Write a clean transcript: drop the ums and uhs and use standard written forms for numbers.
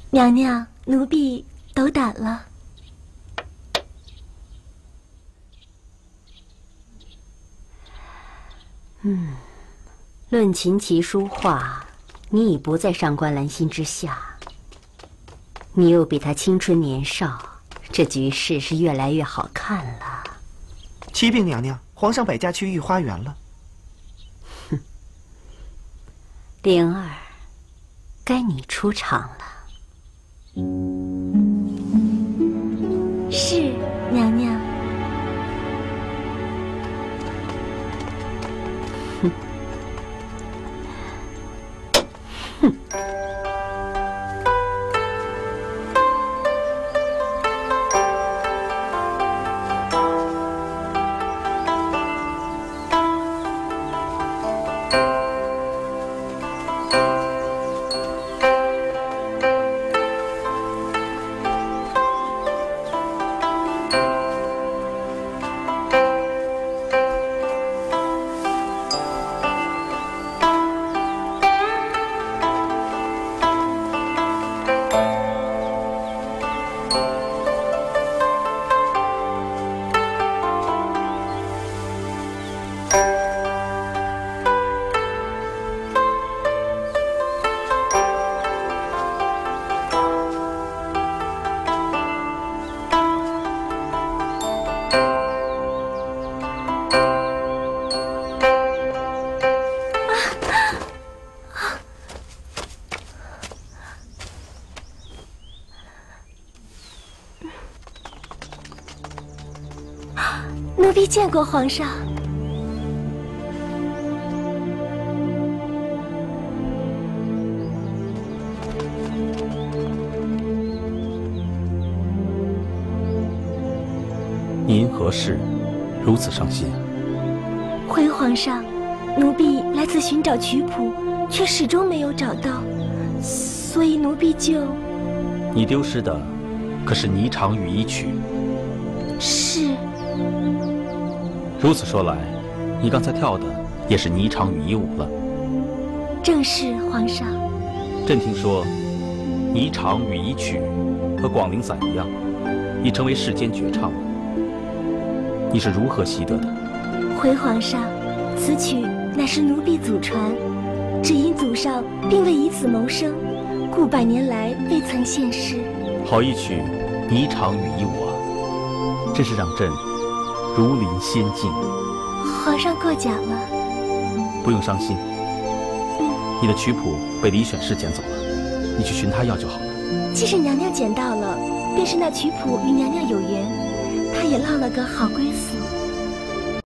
娘娘，奴婢斗胆了。 论琴棋书画，你已不在上官兰心之下。你又比她青春年少，这局势是越来越好看了。 启禀娘娘，皇上摆驾去御花园了。 哼，灵儿，该你出场了。 是，娘娘。 哼，哼。 奴婢见过皇上。 您何事如此伤心？ 回皇上，奴婢来此寻找曲谱，却始终没有找到，所以奴婢就…… 你丢失的可是霓裳羽衣曲。 是。 如此说来，你刚才跳的也是霓裳羽衣舞了。 正是，皇上。 朕听说，霓裳羽衣曲和广陵散一样，已成为世间绝唱了。你是如何习得的？ 回皇上，此曲乃是奴婢祖传，只因祖上并未以此谋生，故百年来未曾现世。 好一曲霓裳羽衣舞啊，真是让朕如临仙境。 皇上过奖了。 不用伤心，你的曲谱被李选侍捡走了，你去寻他要就好了。 既是娘娘捡到了，便是那曲谱与娘娘有缘，她也落了个好归宿。